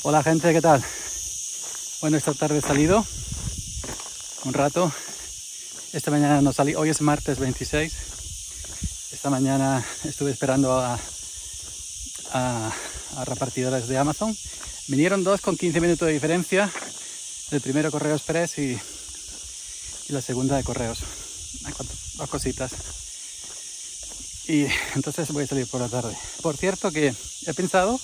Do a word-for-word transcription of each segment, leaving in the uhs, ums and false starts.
Hola gente, ¿qué tal? Bueno, esta tarde he salido un rato. Esta mañana no salí, hoy es martes veintiséis. Esta mañana estuve esperando a, a, a repartidores de Amazon. Vinieron dos con quince minutos de diferencia. El primero Correo Express y, y la segunda de Correos. Dos cositas. Y entonces voy a salir por la tarde. Por cierto que he pensado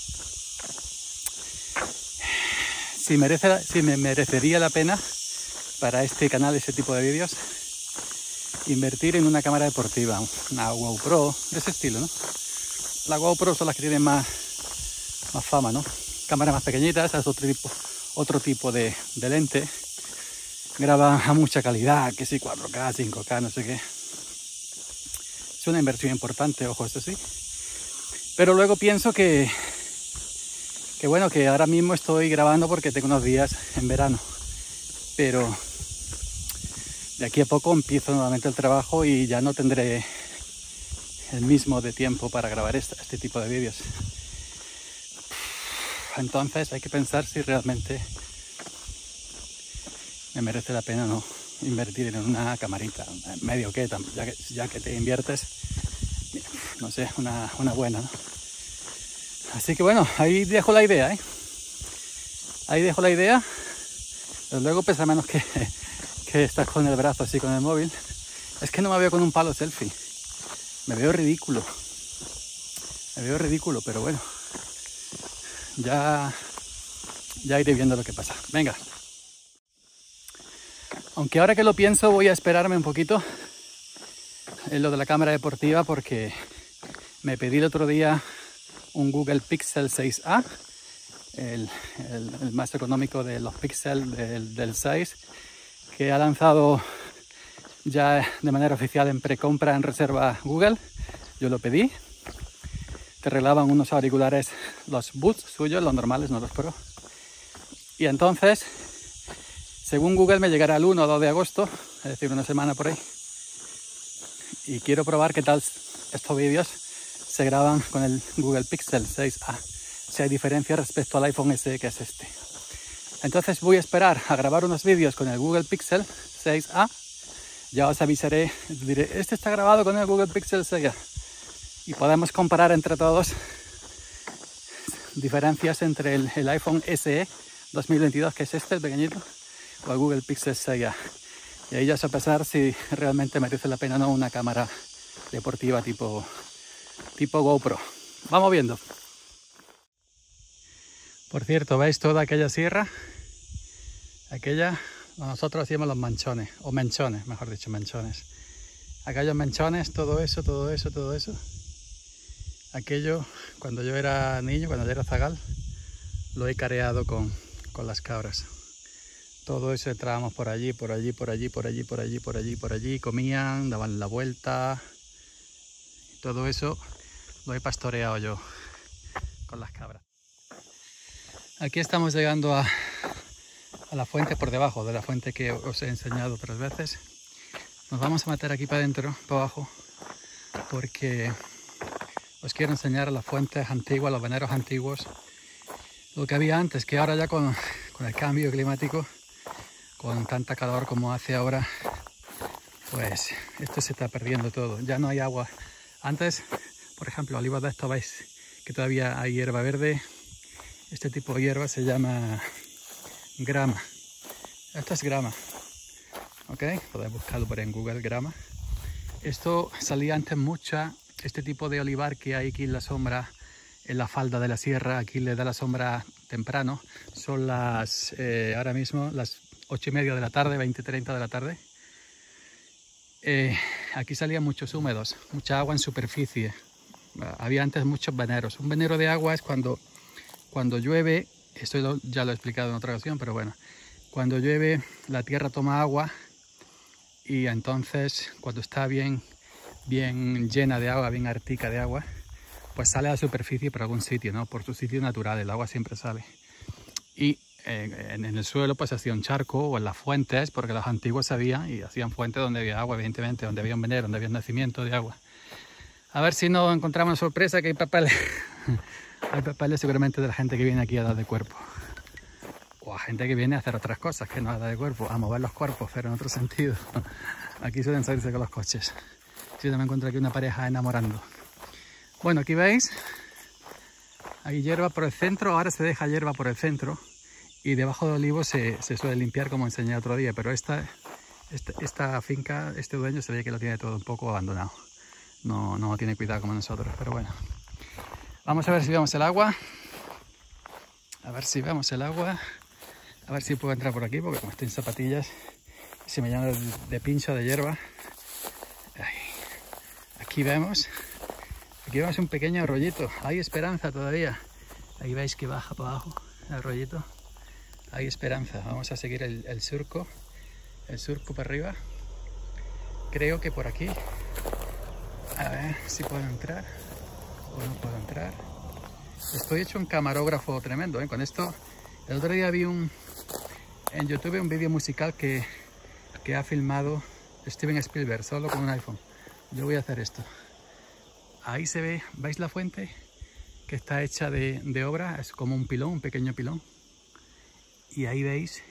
si, merece, si me merecería la pena para este canal, este tipo de vídeos, invertir en una cámara deportiva, una GoPro, de ese estilo, ¿no? Las GoPro son las que tienen más, más fama, ¿no? Cámaras más pequeñitas, es otro tipo, otro tipo de, de lente. Graba a mucha calidad, que sí, cuatro K, cinco K, no sé qué. Es una inversión importante, ojo, eso sí. Pero luego pienso que, que bueno, que ahora mismo estoy grabando porque tengo unos días en verano. Pero de aquí a poco empiezo nuevamente el trabajo y ya no tendré el mismo de tiempo para grabar este, este tipo de vídeos. Entonces hay que pensar si realmente me merece la pena o no invertir en una camarita, medio que, ya que, ya que te inviertes, no sé, una, una buena, ¿no? Así que bueno, ahí dejo la idea, ¿eh? Ahí dejo la idea. Pero luego pesa menos que, que estar con el brazo así con el móvil. Es que no me veo con un palo selfie. Me veo ridículo. Me veo ridículo, pero bueno. Ya, ya iré viendo lo que pasa. Venga. Aunque ahora que lo pienso voy a esperarme un poquito en lo de la cámara deportiva porque me pedí el otro día un Google Pixel seis A. El, el, el más económico de los Pixel del, del seis, que ha lanzado ya de manera oficial en precompra en reserva Google. Yo lo pedí. Te regalaban unos auriculares, los Buds suyos, los normales, no los Pro. Y entonces, según Google, me llegará el uno o dos de agosto, es decir, una semana por ahí. Y quiero probar qué tal estos vídeos se graban con el Google Pixel seis A. Si hay diferencia respecto al iPhone S E, que es este. Entonces voy a esperar a grabar unos vídeos con el Google Pixel seis A. Ya os avisaré, diré, este está grabado con el Google Pixel seis A. Y podemos comparar entre todos diferencias entre el, el iPhone S E dos mil veintidós, que es este, el pequeñito, o el Google Pixel seis A. Y ahí ya os a pesar si realmente merece la pena o no una cámara deportiva tipo, tipo GoPro. Vamos viendo. Por cierto, ¿veis toda aquella sierra? Aquella, nosotros hacíamos los manchones, o menchones, mejor dicho, menchones. Aquellos menchones, todo eso, todo eso, todo eso. Aquello, cuando yo era niño, cuando yo era zagal, lo he careado con, con las cabras. Todo eso entrábamos por allí, por allí, por allí, por allí, por allí, por allí, por allí, comían, daban la vuelta. Todo eso lo he pastoreado yo con las cabras. Aquí estamos llegando a, a la fuente por debajo de la fuente que os he enseñado otras veces. Nos vamos a meter aquí para adentro, para abajo, porque os quiero enseñar las fuentes antiguas, los veneros antiguos, lo que había antes, que ahora ya con, con el cambio climático, con tanta calor como hace ahora, pues esto se está perdiendo todo. Ya no hay agua. Antes, por ejemplo, olivos de estos, veis que todavía hay hierba verde. Este tipo de hierba se llama grama. Esto es grama. ¿Ok? Podéis buscarlo por en Google, grama. Esto salía antes mucha, este tipo de olivar que hay aquí en la sombra, en la falda de la sierra. Aquí le da la sombra temprano. Son las, eh, ahora mismo, las ocho y media de la tarde, veinte treinta de la tarde. Eh, aquí salían muchos húmedos, mucha agua en superficie. Había antes muchos veneros. Un venero de agua es cuando... Cuando llueve, esto lo, ya lo he explicado en otra ocasión, pero bueno, cuando llueve la tierra toma agua y entonces cuando está bien, bien llena de agua, bien hartica de agua, pues sale a la superficie por algún sitio, ¿no? Por su sitio natural, el agua siempre sale. Y eh, en, en el suelo pues hacía un charco o en las fuentes, porque los antiguos sabían y hacían fuentes donde había agua, evidentemente, donde había un venero, donde había un nacimiento de agua. A ver si no encontramos sorpresa que hay papeles. Hay papeles seguramente de la gente que viene aquí a dar de cuerpo. o a gente que viene a hacer otras cosas, que no habla de cuerpo, a mover los cuerpos, pero en otro sentido. Aquí suelen salirse con los coches. Sí, me encuentro aquí una pareja enamorando. Bueno, aquí veis, hay hierba por el centro, ahora se deja hierba por el centro y debajo de olivos se, se suele limpiar como enseñé otro día, pero esta, esta, esta finca, este dueño se ve que lo tiene todo un poco abandonado. No, no tiene cuidado como nosotros, pero bueno. Vamos a ver si vemos el agua. A ver si vemos el agua. A ver si puedo entrar por aquí, porque como estoy en zapatillas, se me llena de, de pincho de hierba. Ay. Aquí vemos, aquí vemos un pequeño arroyito. Hay esperanza todavía. Ahí veis que baja para abajo el arroyito. Hay esperanza. Vamos a seguir el, el surco, el surco para arriba. Creo que por aquí. A ver si puedo entrar o no puedo entrar. Estoy hecho un camarógrafo tremendo, ¿eh? Con esto, el otro día vi un en YouTube un vídeo musical que, que ha filmado Steven Spielberg solo con un iPhone. Yo voy a hacer esto. Ahí se ve, ¿veis la fuente? Que está hecha de, de obra, es como un pilón, un pequeño pilón. Y ahí veis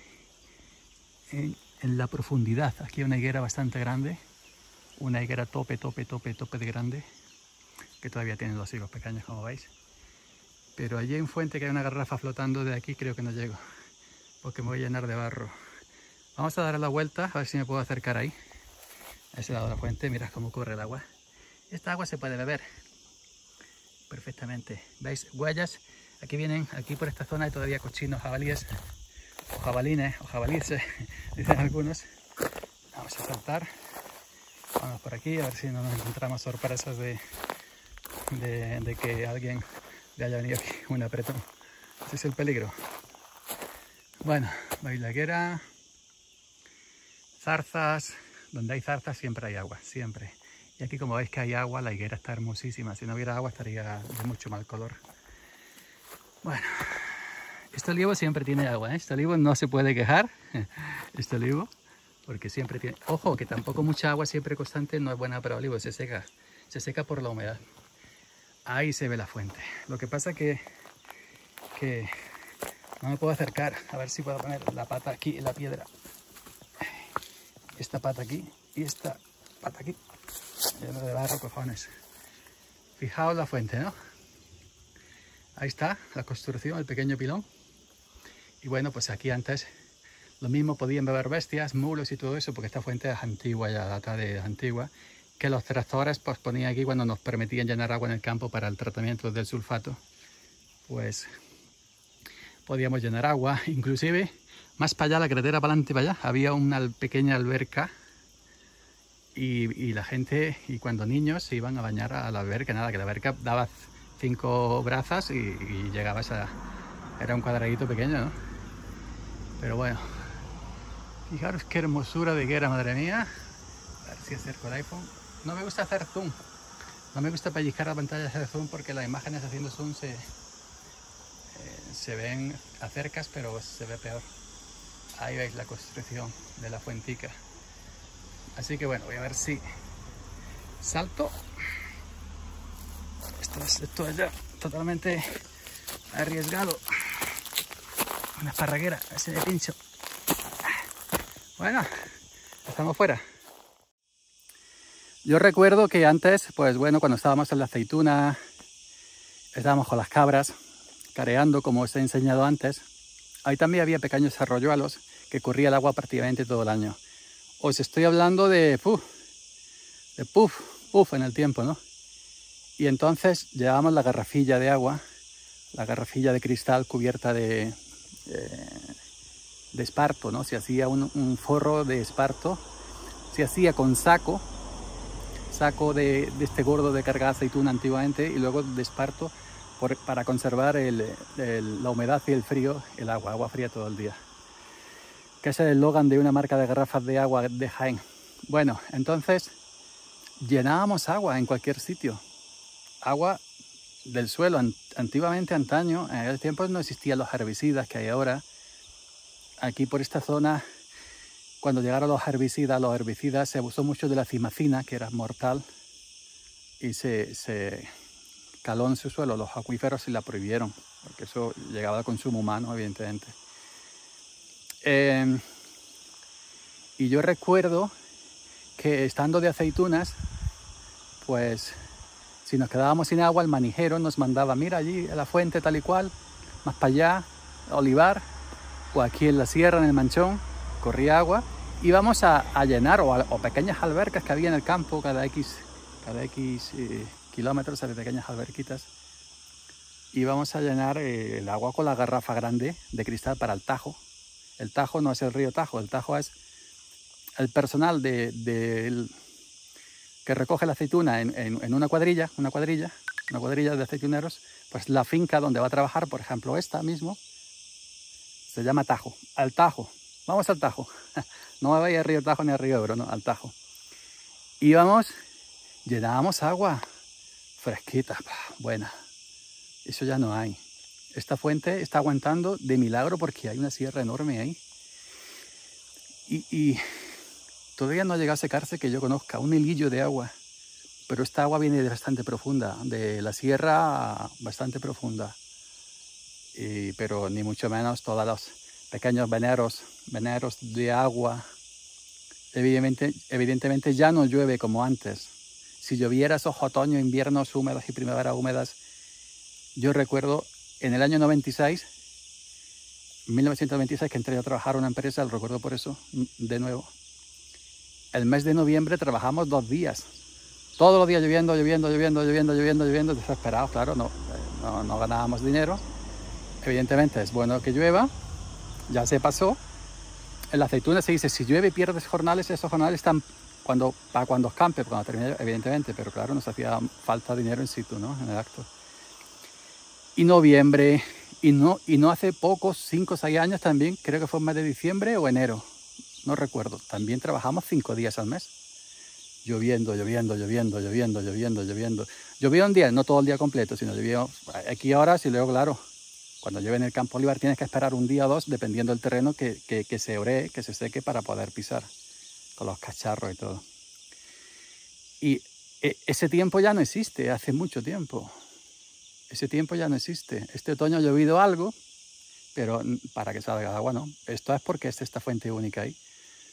en, en la profundidad, aquí hay una higuera bastante grande, una higuera tope, tope, tope, tope de grande, que todavía tiene los higos pequeños, como veis. Pero allí en fuente que hay una garrafa flotando, de aquí creo que no llego, porque me voy a llenar de barro. Vamos a dar la vuelta, a ver si me puedo acercar ahí, a ese lado de la fuente. Mirad cómo corre el agua. Esta agua se puede beber perfectamente. ¿Veis? Huellas. Aquí vienen, aquí por esta zona hay todavía cochinos, jabalíes, o jabalines, o jabalíes, dicen algunos. Vamos a saltar. Vamos por aquí, a ver si no nos encontramos sorpresas de, de, de que alguien le haya venido aquí un apretón. Ese es el peligro. Bueno, bailaguera, zarzas. Donde hay zarzas siempre hay agua, siempre. Y aquí, como veis que hay agua, la higuera está hermosísima. Si no hubiera agua estaría de mucho mal color. Bueno, este olivo siempre tiene agua, ¿eh? Este olivo no se puede quejar, este olivo, porque siempre tiene... Ojo, que tampoco mucha agua siempre constante no es buena para olivo, se seca, se seca por la humedad. Ahí se ve la fuente. Lo que pasa que, que no me puedo acercar. A ver si puedo poner la pata aquí en la piedra. Esta pata aquí y esta pata aquí. Lleno de barro, cojones. Fijaos la fuente, ¿no? Ahí está la construcción, el pequeño pilón. Y bueno, pues aquí antes lo mismo podían beber bestias, mulos y todo eso, porque esta fuente es antigua, ya data de antigua, que los tractores pues ponían aquí cuando nos permitían llenar agua en el campo para el tratamiento del sulfato. Pues podíamos llenar agua, inclusive más para allá, la carretera para adelante, para allá, había una pequeña alberca y, y la gente, y cuando niños se iban a bañar a la alberca, nada, que la alberca daba cinco brazas y, y llegabas a... Era un cuadradito pequeño, ¿no? Pero bueno, fijaros qué hermosura de higuera, madre mía. A ver si acerco el iPhone. No me gusta hacer zoom, no me gusta pellizcar la pantalla de zoom porque las imágenes haciendo zoom se, eh, se ven acercas, pero se ve peor. Ahí veis la construcción de la fuentica. Así que bueno, voy a ver si salto. Esto es, esto es ya totalmente arriesgado. Una esparraguera, ese de pincho. Bueno, estamos fuera. Yo recuerdo que antes, pues bueno, cuando estábamos en la aceituna, estábamos con las cabras, careando, como os he enseñado antes. Ahí también había pequeños arroyuelos que corría el agua prácticamente todo el año. Os estoy hablando de puf, de puf, puf en el tiempo, ¿no? Y entonces llevábamos la garrafilla de agua, la garrafilla de cristal cubierta de, de, de esparto, ¿no? Se hacía un, un forro de esparto, se hacía con saco, saco de, de este gordo de cargar aceituna antiguamente, y luego de esparto por, para conservar el, el, la humedad y el frío, el agua, agua fría todo el día. Que es el eslogan de una marca de garrafas de agua de Jaén. Bueno, entonces llenábamos agua en cualquier sitio. Agua del suelo. Antiguamente, antaño, en aquel tiempo no existían los herbicidas que hay ahora. Aquí por esta zona, cuando llegaron los herbicidas, los herbicidas se abusó mucho de la cimacina, que era mortal, y se, se caló en su suelo. Los acuíferos y la prohibieron, porque eso llegaba al consumo humano, evidentemente. Eh, y yo recuerdo que estando de aceitunas, pues si nos quedábamos sin agua, el manijero nos mandaba, mira allí a la fuente tal y cual, más para allá, olivar, o aquí en la sierra, en el Manchón, corría agua, íbamos a, a llenar, o, a, o pequeñas albercas que había en el campo, cada X, cada X eh, kilómetros había pequeñas alberquitas, íbamos a llenar eh, el agua con la garrafa grande de cristal para el Tajo. El Tajo no es el río Tajo, el Tajo es el personal de, de el, que recoge la aceituna en, en, en una cuadrilla, una cuadrilla, una cuadrilla de aceituneros, pues la finca donde va a trabajar, por ejemplo, esta mismo, se llama Tajo, al Tajo, vamos al Tajo, no me vaya al río Tajo ni al río Ebro, no, al Tajo. Íbamos, llenábamos agua fresquita, buena, eso ya no hay. Esta fuente está aguantando de milagro porque hay una sierra enorme ahí. Y, y todavía no ha llegado a secarse que yo conozca un hilillo de agua, pero esta agua viene de bastante profunda, de la sierra bastante profunda. Y, pero ni mucho menos todos los pequeños veneros, veneros de agua. Evidentemente, evidentemente ya no llueve como antes. Si lloviera esos otoños, inviernos húmedos y primaveras húmedas, yo recuerdo en el año noventa y seis, mil novecientos noventa y seis, que entré a trabajar en una empresa, lo recuerdo por eso, de nuevo. El mes de noviembre trabajamos dos días. Todos los días lloviendo, lloviendo, lloviendo, lloviendo, lloviendo, lloviendo, desesperados, claro, no, no, no ganábamos dinero. Evidentemente es bueno que llueva, ya se pasó. En la aceituna se dice, si llueve pierdes jornales, esos jornales están cuando, para cuando escampe, cuando termine, evidentemente, pero claro, nos hacía falta dinero in situ, ¿no? En el acto. Y noviembre, y no, y no hace pocos, cinco o seis años también, creo que fue el mes de diciembre o enero, no recuerdo, también trabajamos cinco días al mes. Lloviendo, lloviendo, lloviendo, lloviendo, lloviendo, lloviendo. Llovió un día, no todo el día completo, sino llovió aquí horas y luego, claro, cuando llueve en el campo olivar tienes que esperar un día o dos, dependiendo del terreno, que, que, que se oree, que se seque para poder pisar, con los cacharros y todo. Y ese tiempo ya no existe, hace mucho tiempo. Ese tiempo ya no existe. Este otoño ha llovido algo, pero para que salga agua no. Esto es porque es esta fuente única ahí.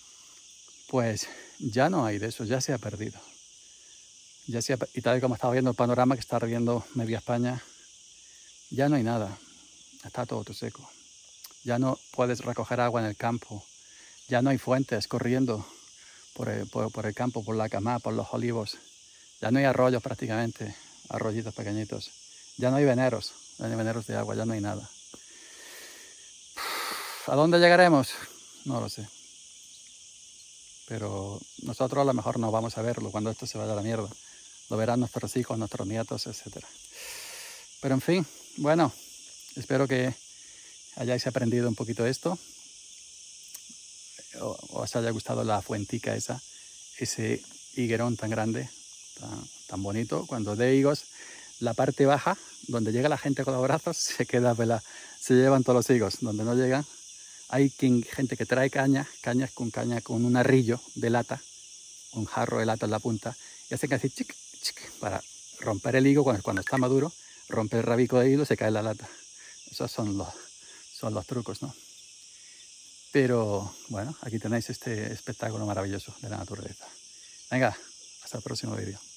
Pues ya no hay de eso, ya se ha perdido. Ya se ha, y tal y como estaba viendo el panorama que está viendo media España, ya no hay nada. Está todo seco. Ya no puedes recoger agua en el campo. Ya no hay fuentes corriendo por el, por, por el campo, por la camá, por los olivos. Ya no hay arroyos prácticamente, arroyitos pequeñitos. Ya no hay veneros, ya no hay veneros de agua, ya no hay nada. ¿A dónde llegaremos? No lo sé. Pero nosotros a lo mejor no vamos a verlo cuando esto se vaya a la mierda. Lo verán nuestros hijos, nuestros nietos, etcétera. Pero en fin, bueno, espero que hayáis aprendido un poquito esto. O os haya gustado la fuentica esa, ese higuerón tan grande, tan, tan bonito. Cuando dé higos, la parte baja, donde llega la gente con los brazos, se queda pelada. Se llevan todos los higos. Donde no llegan, hay quien, gente que trae cañas, cañas con caña, con un arrillo de lata, un jarro de lata en la punta, y hacen así, chic, chic, para romper el higo cuando, cuando está maduro, rompe el rabico de higo, se cae la lata. Esos son los, son los trucos, ¿no? Pero bueno, aquí tenéis este espectáculo maravilloso de la naturaleza. Venga, hasta el próximo vídeo.